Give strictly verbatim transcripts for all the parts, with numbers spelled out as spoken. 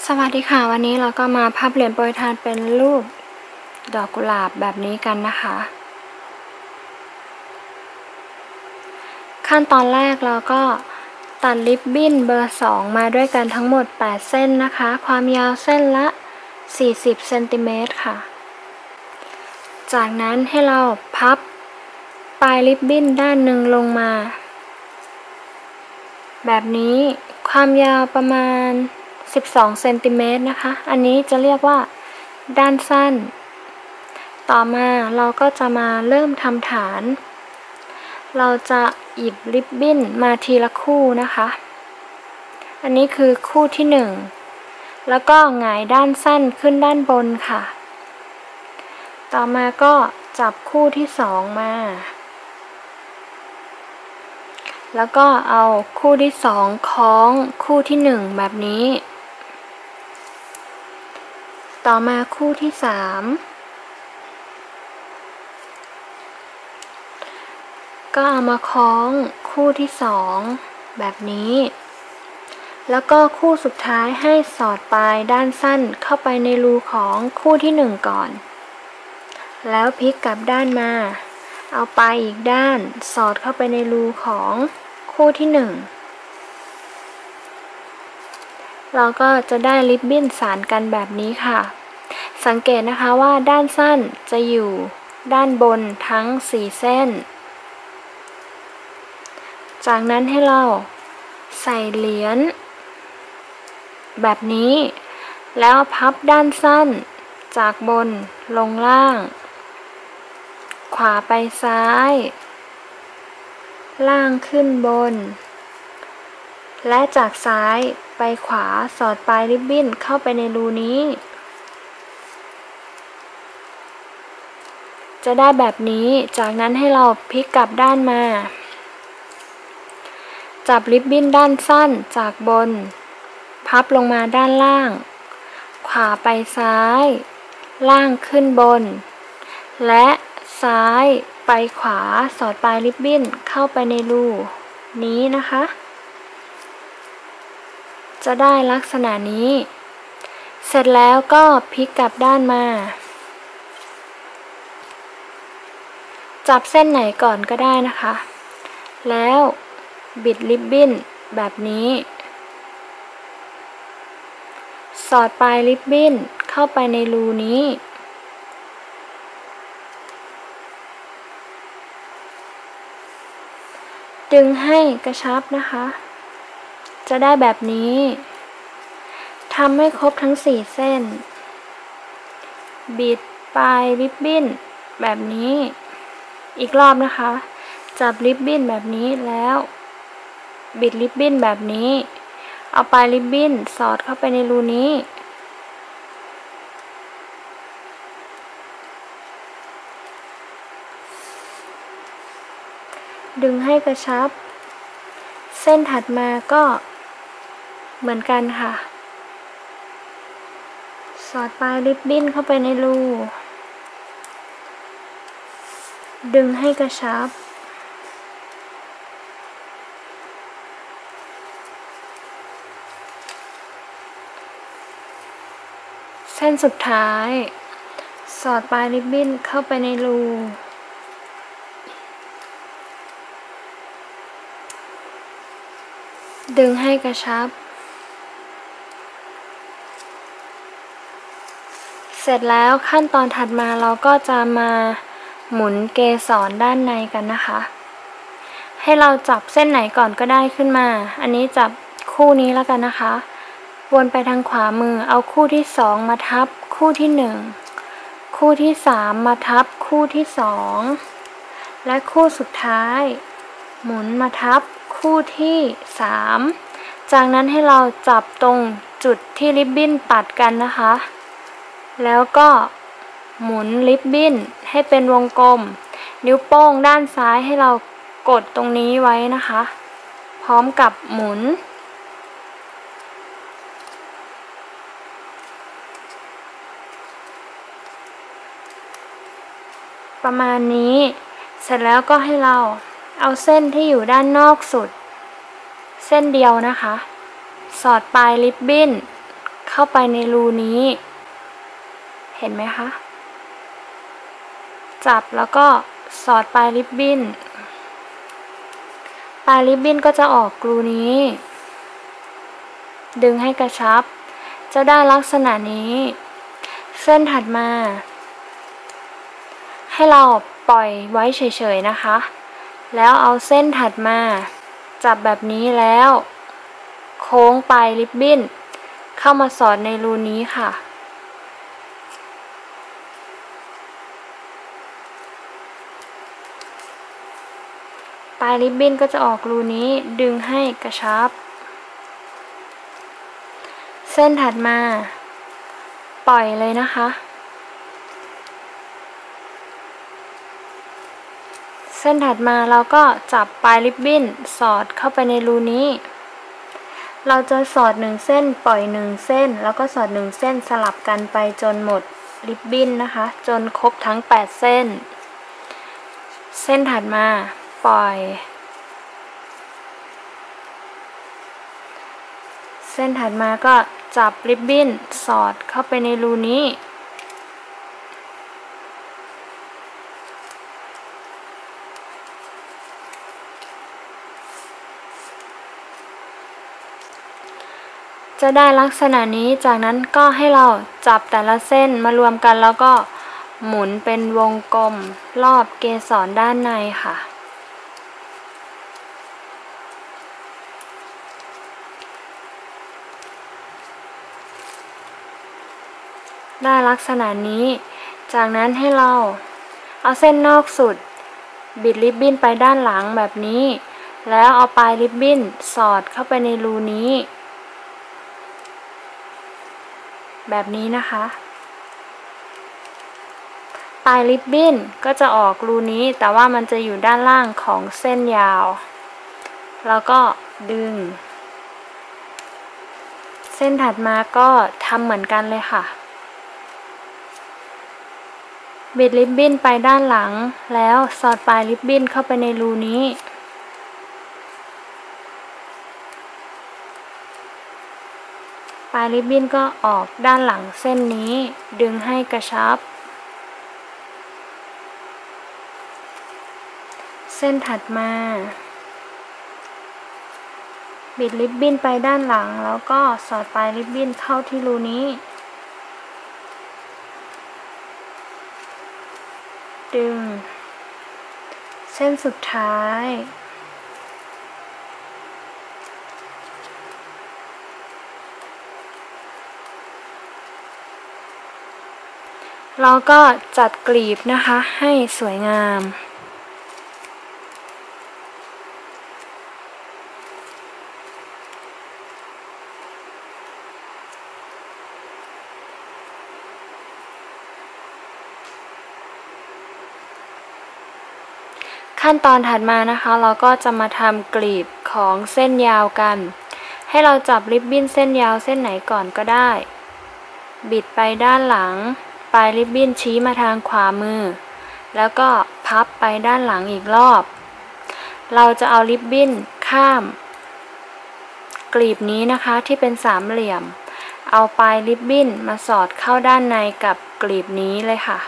สวัสดีค่ะวันนี้เราก็มาพับเหรียญโปรยทานเป็นรูปดอกกุหลาบแบบนี้กันนะคะขั้นตอนแรกเราก็ตัดริบบิ้นเบอร์สองมาด้วยกันทั้งหมดแปดเส้นนะคะความยาวเส้นละสี่สิบเซนติเมตรค่ะจากนั้นให้เราพับปลายริบบิ้นด้านหนึ่งลงมาแบบนี้ความยาวประมาณสิบสองเซนติเมตรนะคะอันนี้จะเรียกว่าด้านสั้นต่อมาเราก็จะมาเริ่มทำฐานเราจะหยิบริบบิ้นมาทีละคู่นะคะอันนี้คือคู่ที่หนึ่งแล้วก็หงายด้านสั้นขึ้นด้านบนค่ะต่อมาก็จับคู่ที่สองมาแล้วก็เอาคู่ที่สองคล้องคู่ที่หนึ่งแบบนี้ต่อมาคู่ที่สามก็เอามาคล้องคู่ที่สองแบบนี้แล้วก็คู่สุดท้ายให้สอดปลายด้านสั้นเข้าไปในรูของคู่ที่หนึ่งก่อนแล้วพลิกกลับด้านมาเอาปลายอีกด้านสอดเข้าไปในรูของคู่ที่หนึ่งเราก็จะได้ริบบิ้นสานกันแบบนี้ค่ะสังเกตนะคะว่าด้านสั้นจะอยู่ด้านบนทั้งสี่เส้นจากนั้นให้เราใส่เหรียญแบบนี้แล้วพับด้านสั้นจากบนลงล่างขวาไปซ้ายล่างขึ้นบนและจากซ้ายไปขวาสอดปลายริบบิ้นเข้าไปในรูนี้จะได้แบบนี้จากนั้นให้เราพลิกกลับด้านมาจับริบบิ้นด้านสั้นจากบนพับลงมาด้านล่างขวาไปซ้ายล่างขึ้นบนและซ้ายไปขวาสอดปลายริบบิ้นเข้าไปในรูนี้นะคะจะได้ลักษณะนี้เสร็จแล้วก็พลิกกลับด้านมาจับเส้นไหนก่อนก็ได้นะคะแล้วบิดริบบิ้นแบบนี้สอดปลายริบบิ้นเข้าไปในรูนี้ดึงให้กระชับนะคะจะได้แบบนี้ทำให้ครบทั้งสี่เส้นบิดปลายริบบิ้นแบบนี้อีกรอบนะคะจับริบบิ้นแบบนี้แล้วบิดริบบิ้นแบบนี้เอาปลายริบบิ้นสอดเข้าไปในรูนี้ดึงให้กระชับเส้นถัดมาก็เหมือนกันค่ะสอดปลายริบบิ้นเข้าไปในรูดึงให้กระชับเส้นสุดท้ายสอดปลายริบบิ้นเข้าไปในรูดึงให้กระชับเสร็จแล้วขั้นตอนถัดมาเราก็จะมาหมุนเกสรด้านในกันนะคะให้เราจับเส้นไหนก่อนก็ได้ขึ้นมาอันนี้จับคู่นี้แล้วกันนะคะวนไปทางขวามือเอาคู่ที่สองมาทับคู่ที่หนึ่งคู่ที่สามมาทับคู่ที่สองและคู่สุดท้ายหมุนมาทับคู่ที่สามจากนั้นให้เราจับตรงจุดที่ริบบิ้นตัดกันนะคะแล้วก็หมุนริบบิ้นให้เป็นวงกลมนิ้วโป้งด้านซ้ายให้เรากดตรงนี้ไว้นะคะพร้อมกับหมุนประมาณนี้เสร็จแล้วก็ให้เราเอาเส้นที่อยู่ด้านนอกสุดเส้นเดียวนะคะสอดปลายริบบิ้นเข้าไปในรูนี้เห็นไหมคะจับแล้วก็สอดปลายริบบิ้นปลายริบบิ้นก็จะออกรูนี้ดึงให้กระชับจะได้ลักษณะนี้เส้นถัดมาให้เราปล่อยไว้เฉยๆนะคะแล้วเอาเส้นถัดมาจับแบบนี้แล้วโค้งปลายริบบิ้นเข้ามาสอดในรูนี้ค่ะปลายริบบิ้นก็จะออกรูนี้ดึงให้กระชับเส้นถัดมาปล่อยเลยนะคะเส้นถัดมาเราก็จับปลายริบบิ้นสอดเข้าไปในรูนี้เราจะสอดหนึ่งเส้นปล่อยหนึ่งเส้นแล้วก็สอดหนึ่งเส้นสลับกันไปจนหมดริบบิ้นนะคะจนครบทั้งแปดเส้นเส้นถัดมาปล่อยเส้นถัดมาก็จับริบบิ้นสอดเข้าไปในรูนี้จะได้ลักษณะนี้จากนั้นก็ให้เราจับแต่ละเส้นมารวมกันแล้วก็หมุนเป็นวงกลมรอบเกสรด้านในค่ะได้ลักษณะนี้จากนั้นให้เราเอาเส้นนอกสุดบิดริบบิ้นไปด้านหลังแบบนี้แล้วเอาปลายริบบิ้นสอดเข้าไปในรูนี้แบบนี้นะคะปลายริบบิ้นก็จะออกรูนี้แต่ว่ามันจะอยู่ด้านล่างของเส้นยาวแล้วก็ดึงเส้นถัดมาก็ทำเหมือนกันเลยค่ะบิดริบบิ้นไปด้านหลังแล้วสอดปลายริบบิ้นเข้าไปในรูนี้ปลายริบบิ้นก็ออกด้านหลังเส้นนี้ดึงให้กระชับเส้นถัดมาบิดริบบิ้นไปด้านหลังแล้วก็สอดปลายริบบิ้นเข้าที่รูนี้ดึงเส้นสุดท้ายเราก็จัดกลีบนะคะให้สวยงามขั้นตอนถัดมานะคะเราก็จะมาทำกลีบของเส้นยาวกันให้เราจับริบบิ้นเส้นยาวเส้นไหนก่อนก็ได้บิดไปด้านหลังปลายริบบิ้นชี้มาทางขวามือแล้วก็พับไปด้านหลังอีกรอบเราจะเอาริบบิ้นข้ามกลีบนี้นะคะที่เป็นสามเหลี่ยมเอาปลายริบบิ้นมาสอดเข้าด้านในกับกลีบนี้เลยค่ะ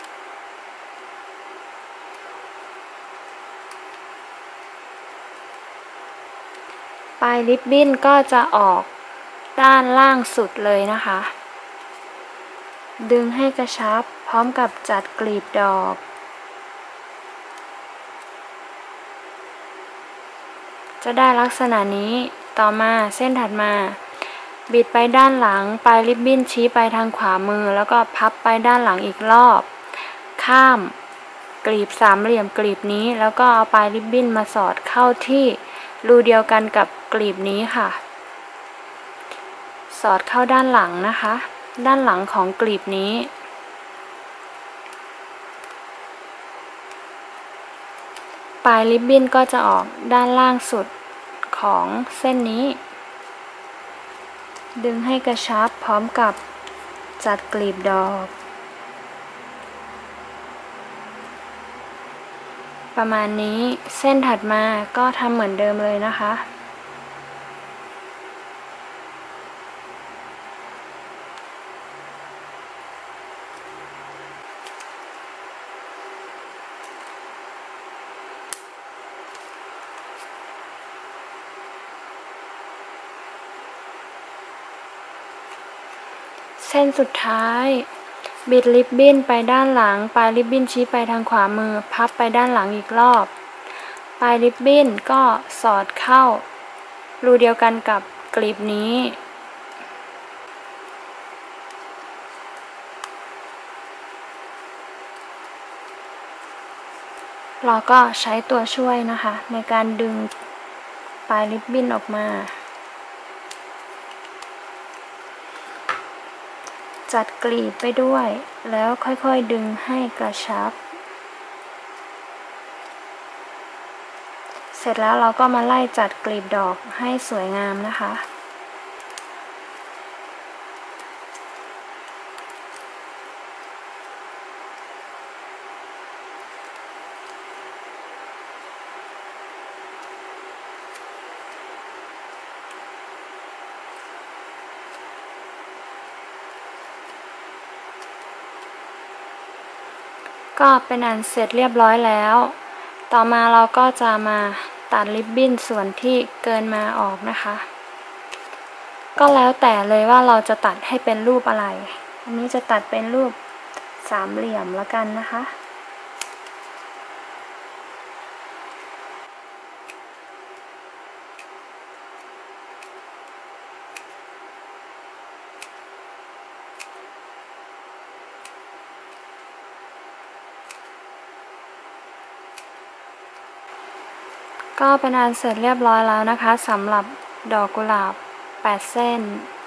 ปลายริบบิ้นก็จะออกด้านล่างสุดเลยนะคะดึงให้กระชับพร้อมกับจัดกลีบดอกจะได้ลักษณะนี้ต่อมาเส้นถัดมาบิดไปด้านหลังปลายริบบิ้นชี้ไปทางขวามือแล้วก็พับไปด้านหลังอีกรอบข้ามกลีบสามเหลี่ยมกลีบนี้แล้วก็เอาปลายริบบิ้นมาสอดเข้าที่รูเดียวกันกับกลีบนี้ค่ะสอดเข้าด้านหลังนะคะด้านหลังของกลีบนี้ปลายริบบิ้นก็จะออกด้านล่างสุดของเส้นนี้ดึงให้กระชับพร้อมกับจัดกลีบดอกประมาณนี้เส้นถัดมาก็ทำเหมือนเดิมเลยนะคะเส้นสุดท้ายบิดริบบิ้นไปด้านหลังปลายริบบิ้นชี้ไปทางขวามือพับไปด้านหลังอีกรอบปลายริบบิ้นก็สอดเข้ารูเดียวกันกับกลีบนี้เราก็ใช้ตัวช่วยนะคะในการดึงปลายริบบิ้นออกมาจัดกลีบไปด้วยแล้วค่อยๆดึงให้กระชับเสร็จแล้วเราก็มาไล่จัดกลีบดอกให้สวยงามนะคะก็เป็นอันเสร็จเรียบร้อยแล้วต่อมาเราก็จะมาตัดริบบิ้นส่วนที่เกินมาออกนะคะก็แล้วแต่เลยว่าเราจะตัดให้เป็นรูปอะไรอันนี้จะตัดเป็นรูปสามเหลี่ยมแล้วกันนะคะก็เป็นอันเสร็จเรียบร้อยแล้วนะคะสำหรับดอกกุหลาบแปดเส้น